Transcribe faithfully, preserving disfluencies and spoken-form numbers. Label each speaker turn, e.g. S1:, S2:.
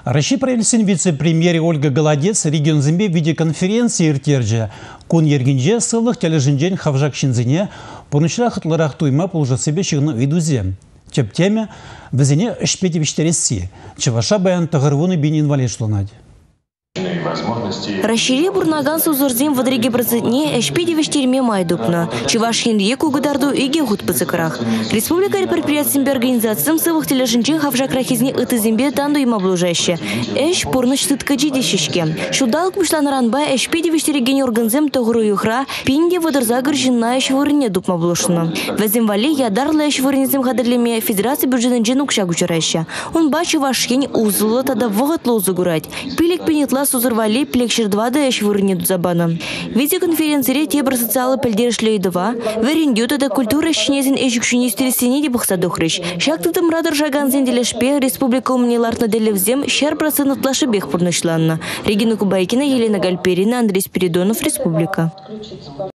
S1: Россия правительствен вице-премьер Ольга Голодец регион Зембе в видеоконференции иртерже. Кун ергенже сылых тележинжен хавжак шинзине понучра хатларах туйма полжа себе шигну видузе. Чеп теме везене шпетевичтереси. Чеваша баян тагырвуны бин инвалид шлунать.
S2: Расшире бурнаган сузурзем в дреге процентне эшпидевиштерме майдупна. Чевашхин реку гударду и гегут пацакрах. Республика предприятием организациям сывых тележинчин хавжакрахизне это зембе танду им облужаще. Эш порныш тыткаджи дешишке. Шудалк мышлан ранба эшпидевиштереген органзем тогру юхра пинде водорзагр жинна эшвырне дупма блушна. Ваземвали ядарла эшвырнезем хадрлеме федерация бюджетен дженук шагучараща. Он бачи вашхин узло тада воготло загурать. Пилик пинетла сузурвали плекшир два да эшвырне дузабана. Видеоконференции тебр социалы пельдершлей два. Вериндю тада культура шинезин эшукшинистересине дебухса духрыш. Шактытым радар жаганзен делешпе республика умнеларна делевзем шер процент лашебех порнышланна. Регина Кубайкина, Елена Гальперина, Андрей Спиридонов, Республика.